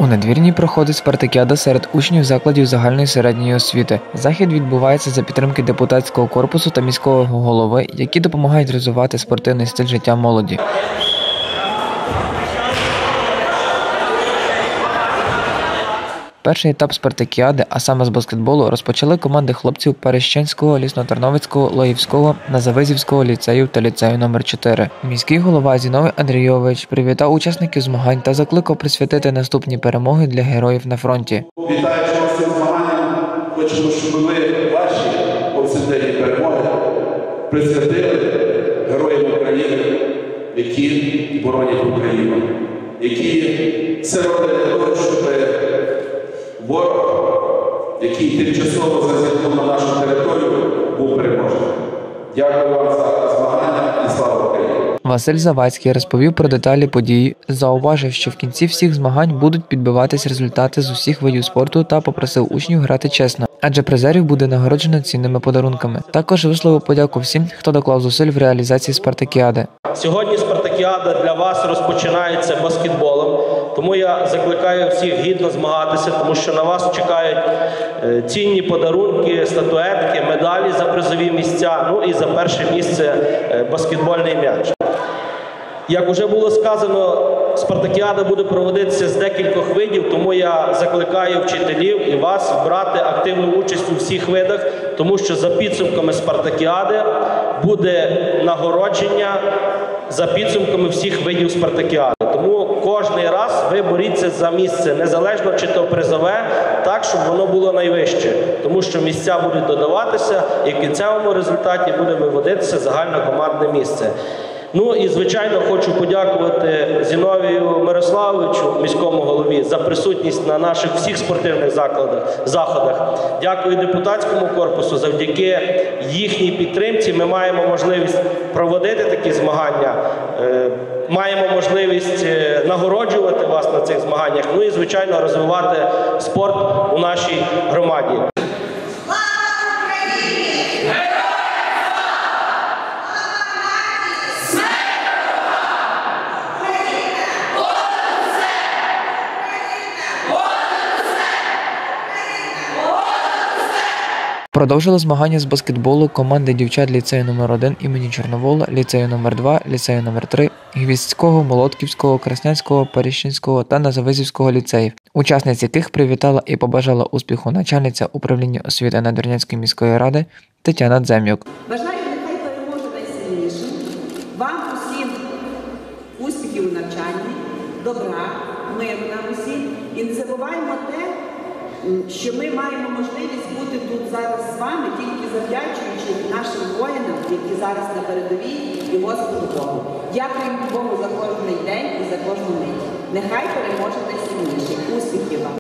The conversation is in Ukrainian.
У надвірні проходить спартакіада серед учнів закладів загальної середньої освіти. Захід відбувається за підтримки депутатського корпусу та міського голови, які допомагають розвивати спортивний стиль життя молоді. Перший етап спартакіади, а саме з баскетболу, розпочали команди хлопців Перещенського, Лісно-Тарновицького, Лоївського, Назавизівського ліцею та ліцею номер 4. Міський голова Зіновій Андрійович привітав учасників змагань та закликав присвятити наступні перемоги для героїв на фронті. Вітаючи вас цим змаганням, хочемо, щоб ви ваші повсякденні перемоги присвятили героям України, які боронять Україну, які все роблять для того, щоб ворог, який тимчасово зазіхнув на нашу територію, був переможений. Дякую вам за змагання і слава Україні! Василь Завадський розповів про деталі події, зауважив, що в кінці всіх змагань будуть підбиватись результати з усіх видів спорту та попросив учнів грати чесно, адже призерів буде нагороджено цінними подарунками. Також висловив подяку всім, хто доклав зусиль в реалізації спартакіади. Сьогодні спартакіада для вас розпочинається баскетболом, тому я закликаю всіх гідно змагатися, тому що на вас чекають цінні подарунки, статуетки, медалі за призові місця, ну і за перше місце баскетбольний м'яч. Як вже було сказано, спартакіада буде проводитися з декількох видів, тому я закликаю вчителів і вас брати активну участь у всіх видах, тому що за підсумками спартакіади буде нагородження за підсумками всіх видів спартакіади. Тому кожний раз ви боріться за місце, незалежно чи то призове, так, щоб воно було найвище. Тому що місця будуть додаватися і в кінцевому результаті буде виводитися загальнокомандне місце. Ну і, звичайно, хочу подякувати Зіновію Мирославовичу, міському голові, за присутність на наших всіх спортивних заходах. Дякую депутатському корпусу. Завдяки їхній підтримці ми маємо можливість проводити такі змагання, маємо можливість нагороджувати вас на цих змаганнях, ну і, звичайно, розвивати спорт у нашій громаді. Продовжили змагання з баскетболу команди дівчат ліцею номер 1 імені Чорновола, ліцею номер 2, ліцею номер 3, Гвіздського, Молодківського, Краснянського, Перещенського та Назавизівського ліцеїв, учасниць яких привітала і побажала успіху начальниця управління освіти Надвірнянської міської ради Тетяна Дзем'юк. Бажаю, нехай переможе найсильнішим, вам усім успіхів у навчанні, добра, миру нам усім і не забуваємо те, що ми маємо можливість бути тут зараз з вами, тільки завдячуючи нашим воїнам, які зараз на передовій, і Господу Богу. Дякуємо Богу за кожний день і за кожну мить. Нехай переможе найсильніший. Успіхів вам!